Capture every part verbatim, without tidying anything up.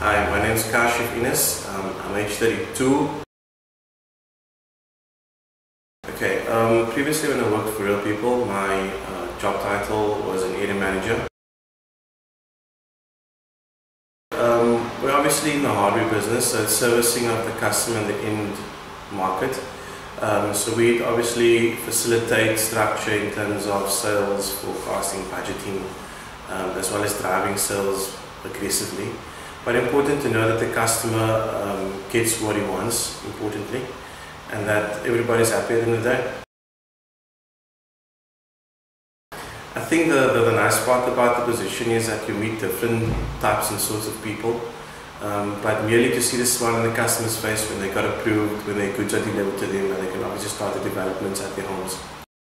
Hi, my name is Kashif Ines. Um, I'm age thirty-two. Okay, um, previously when I worked for Real People, my uh, job title was an area manager. Um, we're obviously in the hardware business, so it's servicing of the customer in the end market. Um, so we obviously facilitate structure in terms of sales, forecasting, budgeting, um, as well as driving sales aggressively. But important to know that the customer um, gets what he wants, importantly, and that everybody's happy at the end of the day. I think the, the, the nice part about the position is that you meet different types and sorts of people, um, but merely to see the smile on the customer's face when they got approved, when their goods are delivered to them, and they can obviously start the developments at their homes.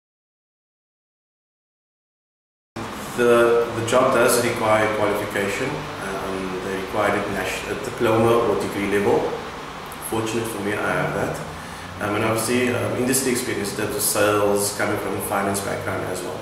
The, the job does require qualification. Um, they require a, a diploma or degree level. Fortunate for me, I have that. Um, and obviously um, industry experience in terms of sales, coming from a finance background as well.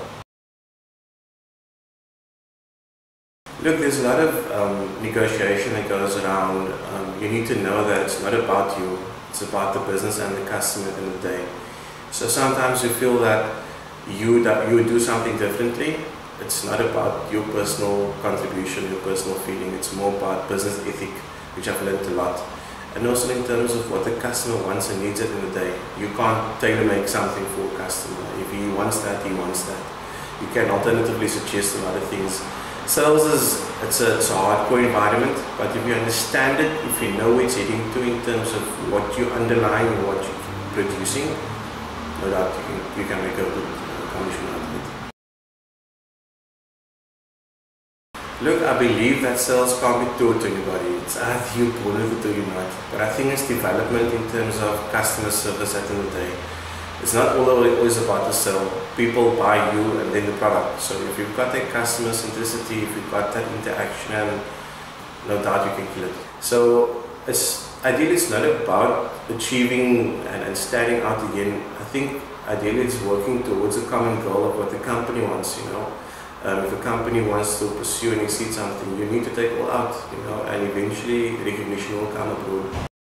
Look, there's a lot of um, negotiation that goes around. Um, you need to know that it's not about you, it's about the business and the customer at the end of the day. So sometimes you feel that you, that you would do something differently. It's not about your personal contribution, your personal feeling, it's more about business ethic, which I've learned a lot. And also in terms of what the customer wants and needs at the end of the day. You can't tailor-make something for a customer. If he wants that, he wants that. You can alternatively suggest some other things. Sales is it's a, it's a hardcore environment, but if you understand it, if you know where it's heading to in terms of what you're underlying and what you're producing, no doubt you can, you can make a good commission out of it. Look, I believe that sales can't be taught to anybody. It's either you born with it or you're not. But I think it's development in terms of customer service at the end of the day. It's not always about the sell. People buy you and then the product. So if you've got that customer centricity, if you've got that interaction, no doubt you can kill it. So it's ideally it's not about achieving and, and standing out again. I think ideally it's working towards a common goal of what the company wants, you know. Um, if a company wants to pursue and exceed something, you need to take all out, you know, and eventually recognition will come abroad.